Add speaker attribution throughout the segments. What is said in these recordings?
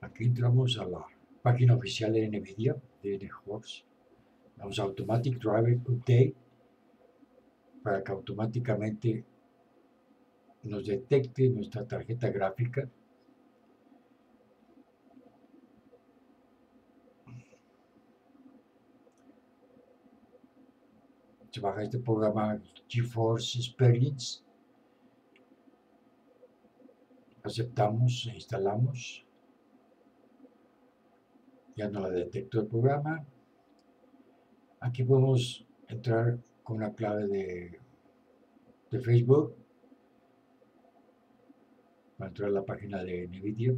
Speaker 1: Aquí entramos a la página oficial de NVIDIA, de NHorse. Vamos a Automatic Driver Update para que automáticamente nos detecte nuestra tarjeta gráfica. Se baja este programa GeForce Experience. Aceptamos e instalamos. Ya nos la detectó el programa. Aquí podemos entrar con una clave de Facebook para entrar a la página de NVIDIA.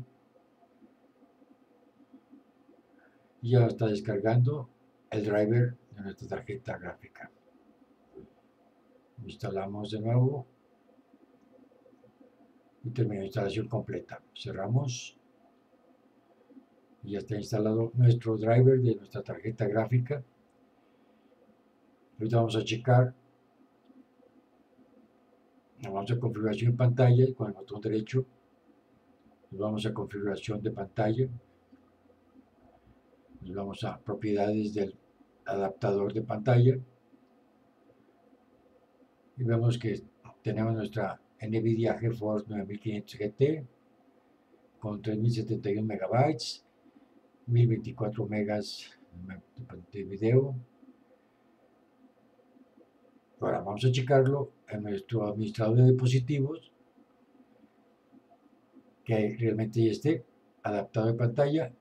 Speaker 1: Y ya está descargando el driver de nuestra tarjeta gráfica. Instalamos de nuevo y termina la instalación completa. Cerramos y ya está instalado nuestro driver de nuestra tarjeta gráfica. Ahorita vamos a checar. Nos vamos a configuración de pantalla con el botón derecho. Nos vamos a configuración de pantalla. Nos vamos a propiedades del adaptador de pantalla. Y vemos que tenemos nuestra NVIDIA GeForce 9500 GT con 3071 megabytes, 1024 megas de video. Ahora vamos a checarlo en nuestro administrador de dispositivos, que realmente ya esté adaptado de pantalla